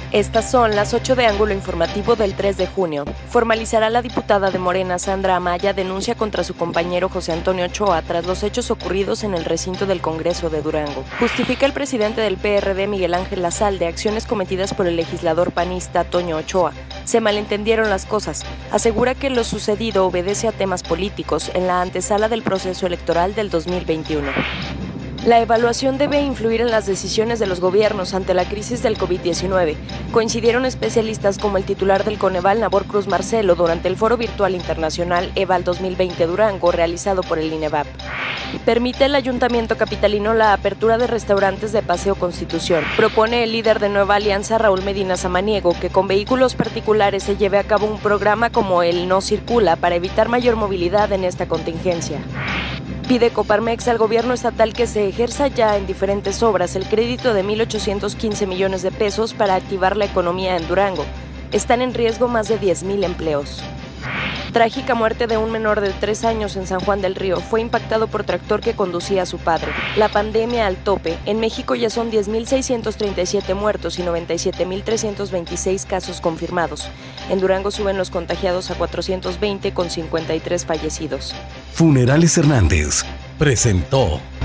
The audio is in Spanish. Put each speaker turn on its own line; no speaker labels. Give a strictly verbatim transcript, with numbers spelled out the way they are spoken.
Estas son las ocho de ángulo informativo del tres de junio. Formalizará la diputada de Morena, Sandra Amaya, denuncia contra su compañero José Antonio Ochoa tras los hechos ocurridos en el recinto del Congreso de Durango. Justifica el presidente del P R D, Miguel Ángel Lazalde, acciones cometidas por el legislador panista Toño Ochoa. Se malentendieron las cosas. Asegura que lo sucedido obedece a temas políticos en la antesala del proceso electoral del dos mil veintiuno. La evaluación debe influir en las decisiones de los gobiernos ante la crisis del COVID diecinueve. Coincidieron especialistas como el titular del Coneval, Nabor Cruz Marcelo, durante el Foro Virtual Internacional EVAL dos mil veinte Durango, realizado por el INEVAP. Permite el Ayuntamiento capitalino la apertura de restaurantes de Paseo Constitución. Propone el líder de Nueva Alianza, Raúl Medina Samaniego, que con vehículos particulares se lleve a cabo un programa como el No Circula para evitar mayor movilidad en esta contingencia. Pide Coparmex al gobierno estatal que se ejerza ya en diferentes obras el crédito de mil ochocientos quince millones de pesos para activar la economía en Durango. Están en riesgo más de diez mil empleos. Trágica muerte de un menor de tres años en San Juan del Río. Fue impactado por tractor que conducía a su padre. La pandemia al tope. En México ya son diez mil seiscientos treinta y siete muertos y noventa y siete mil trescientos veintiséis casos confirmados. En Durango suben los contagiados a cuatrocientos veinte con cincuenta y tres fallecidos.
Funerales Hernández presentó